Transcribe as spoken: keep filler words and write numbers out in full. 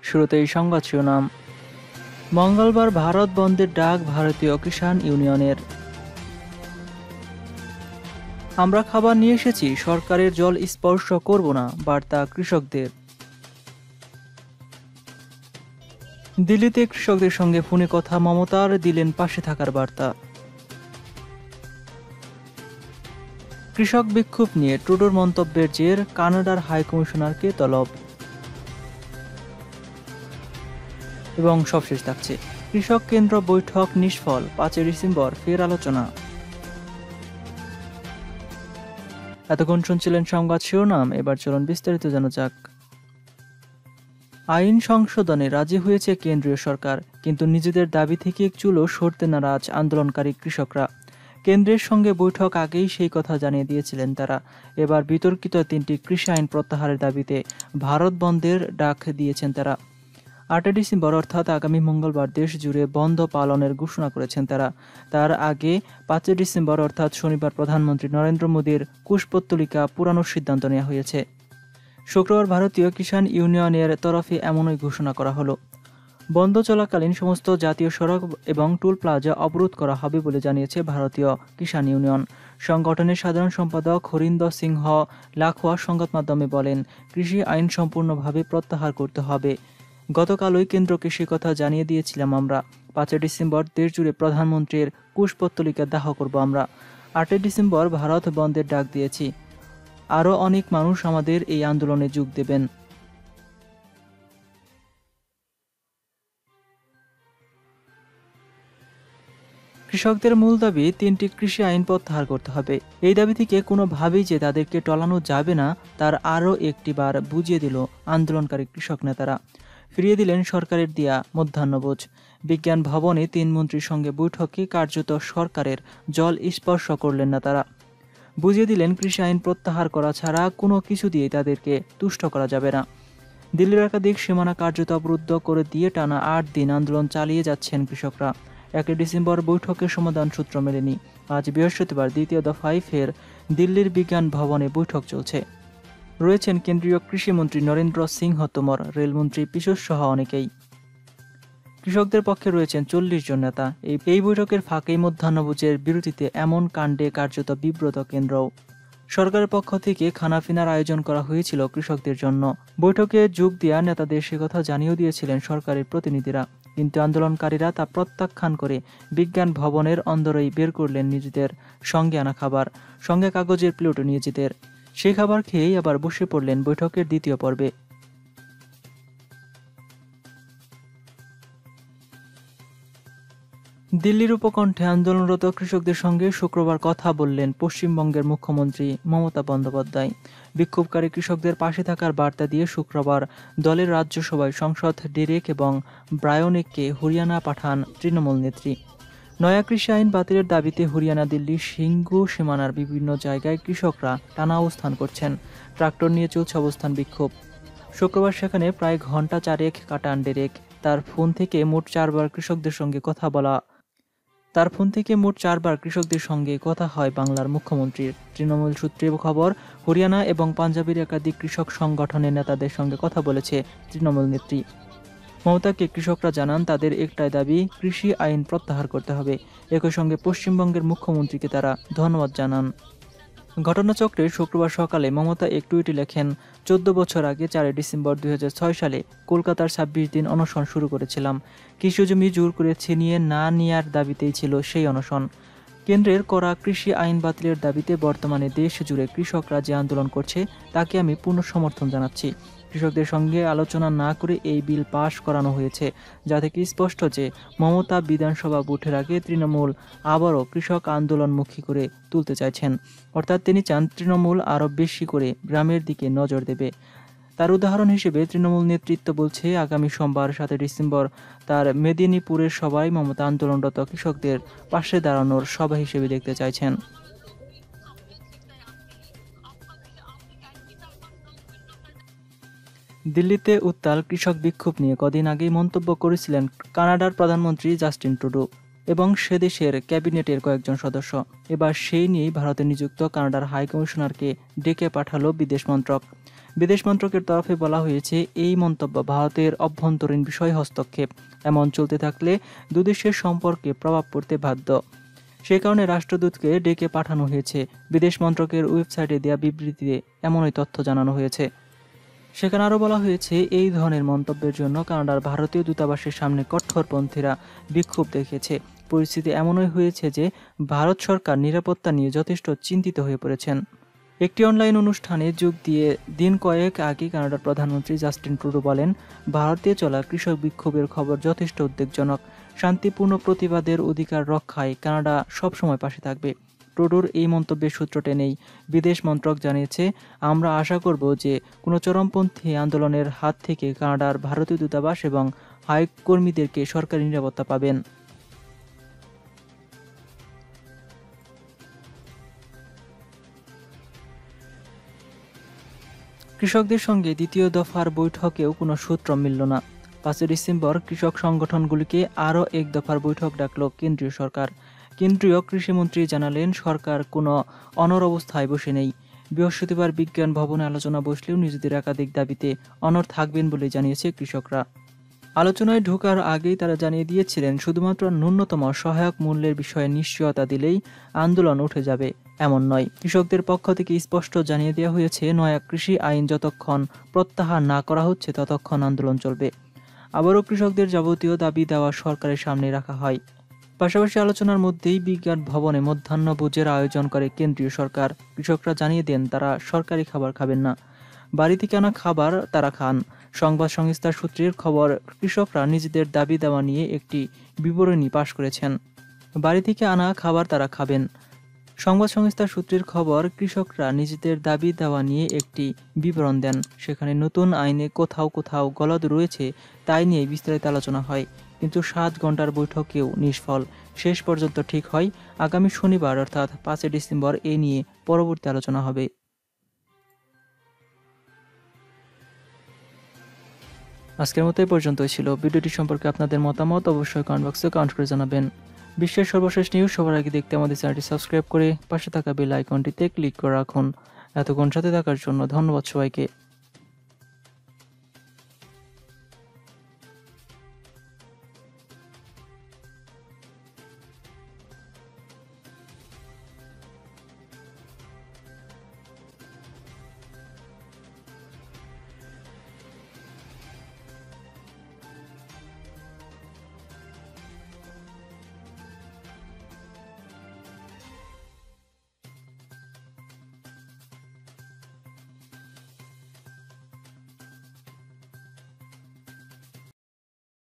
শুরুতেই সংবাদ শিরোনাম। মঙ্গলবার ভারত বন্ধের ডাক ভারতীয় কিষাণ ইউনিয়নের। আমরা খাবার নিয়ে এসেছি, সরকারের জল স্পর্শ করব না, বার্তা কৃষকদের। দিল্লিতে কৃষকদের সঙ্গে ফোনে কথা মমতার, দিলেন পাশে থাকার বার্তা। কৃষক বিক্ষোভ নিয়ে ট্রুডোর মন্তব্যের জের, কানাডার হাই কমিশনারকে তলব। এবং সবশেষ থাকছে কৃষক কেন্দ্র বৈঠক নিষ্ফল, পাঁচই ডিসেম্বর ফের আলোচনা। এতক্ষণ শুনছিলেন সংবাদ শিরোনাম, এবার চলুন বিস্তারিত জানা যাক। আইন সংশোধনে রাজি হয়েছে কেন্দ্রীয় সরকার, কিন্তু নিজেদের দাবি থেকে এক চুলও সরতে নারাজ আন্দোলনকারী কৃষকরা। কেন্দ্রের সঙ্গে বৈঠক আগেই সেই কথা জানিয়ে দিয়েছিলেন তারা। এবার বিতর্কিত তিনটি কৃষি আইন প্রত্যাহারের দাবিতে ভারত বন্ধের ডাক দিয়েছেন তারা। আটই ডিসেম্বর অর্থাৎ আগামী মঙ্গলবার দেশ জুড়ে বন্ধ পালনের ঘোষণা করেছেন তারা। তার আগে পাঁচই ডিসেম্বর অর্থাৎ শনিবার প্রধানমন্ত্রী নরেন্দ্র মোদীর কুশপুত্তলিকা পুরানোর সিদ্ধান্ত নেওয়া হয়েছে। শুক্রবার ভারতীয় কিষাণ ইউনিয়নের তরফে এমনই ঘোষণা করা হলো। বন্ধ চলাকালীন সমস্ত জাতীয় সড়ক এবং টোল প্লাজা অবরোধ করা হবে বলে জানিয়েছে ভারতীয় কিষাণ ইউনিয়ন। সংগঠনের সাধারণ সম্পাদক হরিন্দর সিংহ লাখোয়া সংবাদ মাধ্যমে বলেন, কৃষি আইন সম্পূর্ণভাবে প্রত্যাহার করতে হবে। গতকালই কেন্দ্রকে সে কথা জানিয়ে দিয়েছিলাম আমরা। পাঁচই ডিসেম্বর দেশ জুড়ে প্রধানমন্ত্রীর কুশপুত্তলিকা দাহ করব আমরা। আটই ডিসেম্বর ভারত বন্ধের ডাক দিয়েছি। আরও অনেক মানুষ আমাদের এই আন্দোলনে যোগ দেবেন। কৃষকদের মূল দাবি তিনটি কৃষি আইন প্রত্যাহার করতে হবে। এই দাবি থেকে কোনোভাবেই যে তাদেরকে টলানো যাবে না তার আরও একটি বার বুঝিয়ে দিল আন্দোলনকারী কৃষক নেতারা। ফিরিয়ে দিলেন সরকারের দেয়া মধ্যাহ্নভোজ। বিজ্ঞান ভবনে তিন মন্ত্রীর সঙ্গে বৈঠকে কার্যত সরকারের জল স্পর্শ করলেন না তারা। বুঝিয়ে দিলেন কৃষি আইন প্রত্যাহার করা ছাড়া কোনো কিছু দিয়ে তাদেরকে তুষ্ট করা যাবে না। দিল্লির একাধিক সীমানা কার্যত অবরুদ্ধ করে দিয়ে টানা আট দিন আন্দোলন চালিয়ে যাচ্ছেন কৃষকরা। একই ডিসেম্বর বৈঠকের সমাধান সূত্র মেলেনি। আজ বৃহস্পতিবার দ্বিতীয় দফায় ফের দিল্লির বিজ্ঞান ভবনে বৈঠক চলছে। রয়েছেন কেন্দ্রীয় কৃষিমন্ত্রী নরেন্দ্র সিংহ তোমর, রেলমন্ত্রী পীযূষ সহ অনেকেই। কৃষকদের পক্ষে রয়েছেন চল্লিশ জন নেতা। এই বৈঠকের ফাঁকেই মধ্যাহ্নভোজের বিরতিতে এমন কাণ্ডে কার্যত বিব্রত কেন্দ্রও। সরকারের পক্ষ থেকে খানাপিনার আয়োজন করা হয়েছিল কৃষকদের জন্য। বৈঠকে যোগ দেওয়া নেতাদের সে কথা জানিয়েও দিয়েছিলেন সরকারের প্রতিনিধিরা, কিন্তু আন্দোলনকারীরা তা প্রত্যাখ্যান করে বিজ্ঞান ভবনের অন্দরেই বের করলেন নিজেদের সঙ্গে আনা খাবার, সঙ্গে কাগজের প্লেটও নিজেদের। সেই খাবার খেয়েই আবার বসে পড়লেন বৈঠকের দ্বিতীয় পর্বে। দিল্লির উপকণ্ঠে আন্দোলনরত কৃষকদের সঙ্গে শুক্রবার কথা বললেন পশ্চিমবঙ্গের মুখ্যমন্ত্রী মমতা বন্দ্যোপাধ্যায়। বিক্ষোভকারী কৃষকদের পাশে থাকার বার্তা দিয়ে শুক্রবার দলের রাজ্যসভায় সংসদ ডেরেক এবং ব্রায়নেককে হরিয়ানা পাঠান তৃণমূল নেত্রী। নয়া কৃষি আইন বাতিলের দাবিতে হরিয়ানা দিল্লির সিঙ্গু সীমানার বিভিন্ন জায়গায় কৃষকরা টানা অবস্থান করছেন। ট্রাক্টর নিয়ে চলছে অবস্থান বিক্ষোভ। শুক্রবার সেখানে প্রায় ঘন্টা চারেক কাটান ডেরেক। তার ফোন থেকে মোট চারবার কৃষকদের সঙ্গে কথা বলা তার ফোন থেকে মোট চারবার কৃষকদের সঙ্গে কথা হয় বাংলার মুখ্যমন্ত্রীর। তৃণমূল সূত্রে খবর, হরিয়ানা এবং পাঞ্জাবের একাধিক কৃষক সংগঠনের নেতাদের সঙ্গে কথা বলেছে তৃণমূল নেত্রী। মমতাকে কৃষকরা জানান তাদের একটাই দাবি, কৃষি আইন প্রত্যাহার করতে হবে। একই সঙ্গে পশ্চিমবঙ্গের মুখ্যমন্ত্রীকে তারা ধন্যবাদ জানান। ঘটনাচক্রে শুক্রবার সকালে মমতা এক টুইটে লেখেন, চোদ্দ বছর আগে চারই ডিসেম্বর দুই হাজার ছয় সালে কলকাতার ছাব্বিশ দিন অনশন শুরু করেছিলাম। কৃষি জমি জোর করে ছিনিয়ে না নেয়ার দাবিতেই ছিল সেই অনশন। কেন্দ্রের করা কৃষি আইন বাতিলের দাবিতে বর্তমানে দেশ জুড়ে কৃষকরা যে আন্দোলন করছে তাকে আমি পূর্ণ সমর্থন জানাচ্ছি। কৃষকদের সঙ্গে আলোচনা না করে এই বিল পাশ করানো হয়েছে, যা থেকে স্পষ্ট যে মমতা বিধানসভা ভোটের আগে তৃণমূল আবারও কৃষক আন্দোলনমুখী করে তুলতে চাইছেন। অর্থাৎ তিনি চান তৃণমূল আরও বেশি করে গ্রামের দিকে নজর দেবে। তার উদাহরণ হিসেবে তৃণমূল নেতৃত্ব বলছে, আগামী সোমবার সাতই ডিসেম্বর তার মেদিনীপুরের সভায় মমতা আন্দোলনরত কৃষকদের পাশে দাঁড়ানোর সভা হিসেবে দেখতে চাইছেন। দিল্লিতে উত্তাল কৃষক বিক্ষোভ নিয়ে কদিন আগেই মন্তব্য করেছিলেন কানাডার প্রধানমন্ত্রী জাস্টিন ট্রুডো এবং সে দেশের ক্যাবিনেটের কয়েকজন সদস্য। এবার সেই নিয়েই ভারতে নিযুক্ত কানাডার হাই কমিশনারকে ডেকে পাঠালো বিদেশ মন্ত্রক। বিদেশ মন্ত্রকের তরফে বলা হয়েছে, এই মন্তব্য ভারতের অভ্যন্তরীণ বিষয় হস্তক্ষেপ। এমন চলতে থাকলে দুদেশের সম্পর্কে প্রভাব পড়তে বাধ্য। সে কারণে রাষ্ট্রদূতকে ডেকে পাঠানো হয়েছে। বিদেশ মন্ত্রকের ওয়েবসাইটে দেওয়া বিবৃতিতে এমনই তথ্য জানানো হয়েছে। সেখানে আরও বলা হয়েছে, এই ধরনের মন্তব্যের জন্য কানাডার ভারতীয় দূতাবাসের সামনে কট্টরপন্থীরা বিক্ষোভ দেখিয়েছে। পরিস্থিতি এমনই হয়েছে যে ভারত সরকার নিরাপত্তা নিয়ে যথেষ্ট চিন্তিত হয়ে পড়েছেন। একটি অনলাইন অনুষ্ঠানে যোগ দিয়ে দিন কয়েক আগে কানাডার প্রধানমন্ত্রী জাস্টিন ট্রুডো বলেন, ভারতে চলা কৃষক বিক্ষোভের খবর যথেষ্ট উদ্বেগজনক। শান্তিপূর্ণ প্রতিবাদের অধিকার রক্ষায় কানাডা সবসময় পাশে থাকবে। ট্রুডোর এই মন্তব্যের সূত্র টেনেই বিদেশ মন্ত্রক জানিয়েছে, আমরা আশা করব যে কোনো চরমপন্থী আন্দোলনের হাত থেকে কানাডার ভারতীয় দূতাবাস এবং হাই কর্মীদেরকে সরকারি নিরাপত্তা পাবেন। কৃষকদের সঙ্গে দ্বিতীয় দফার বৈঠকেও কোনো সূত্র মিলল না। পাঁচই ডিসেম্বর কৃষক সংগঠনগুলিকে আরও এক দফার বৈঠক ডাকল কেন্দ্রীয় সরকার। কেন্দ্রীয় কৃষিমন্ত্রী জানালেন, সরকার কোনো অনড় অবস্থায় বসে নেই। বৃহস্পতিবার বিজ্ঞান ভবনে আলোচনা বসলেও নিজেদের একাধিক দাবিতে অনড় থাকবেন বলে জানিয়েছে কৃষকরা। আলোচনায় ঢোকার আগেই তারা জানিয়ে দিয়েছিলেন, শুধুমাত্র ন্যূনতম সহায়ক মূল্যের বিষয়ে নিশ্চয়তা দিলেই আন্দোলন উঠে যাবে এমন নয়। কৃষকদের পক্ষ থেকে স্পষ্ট জানিয়ে দেওয়া হয়েছে, নয়া কৃষি আইন যতক্ষণ প্রত্যাহার না করা হচ্ছে ততক্ষণ আন্দোলন চলবে। আবারও কৃষকদের যাবতীয় দাবি দেওয়া সরকারের সামনে রাখা হয়। পাশাপাশি আলোচনার মধ্যেই বিজ্ঞান ভবনে মধ্যাহ্নভোজের আয়োজন করে কেন্দ্রীয় সরকার। কৃষকরা জানিয়ে দেন, তারা সরকারি খাবার খাবেন না, বাড়ি থেকে আনা খাবার তারা খান। সংবাদ সংস্থার সূত্রের খবর, কৃষকরা নিজেদের দাবি দেওয়া নিয়ে একটি বিবরণী পাশ করেছেন। বাড়ি থেকে আনা খাবার তারা খাবেন। সংবাদ সংস্থার সূত্রের খবর, কৃষকরা নিজেদের দাবি দেওয়া নিয়ে একটি বিবরণ দেন। সেখানে নতুন আইনে কোথাও কোথাও গলদ রয়েছে তাই নিয়ে বিস্তারিত আলোচনা হয়, কিন্তু সাত ঘন্টার বৈঠকেও নিষ্ফল। শেষ পর্যন্ত ঠিক হয় আগামী শনিবার অর্থাৎ পাঁচই ডিসেম্বর এ নিয়ে পরবর্তী আলোচনা হবে। আজকের মতো এই পর্যন্তই ছিল। ভিডিওটি সম্পর্কে আপনাদের মতামত অবশ্যই কমেন্ট বক্সে কমেন্ট করে জানাবেন। বিশ্বের সর্বশেষ নিউজ সবার আগে দেখতে আমাদের চ্যানেলটি সাবস্ক্রাইব করে পাশে থাকা বেল আইকনটিতে ক্লিক করে রাখুন। এতক্ষণ সাথে থাকার জন্য ধন্যবাদ সবাইকে।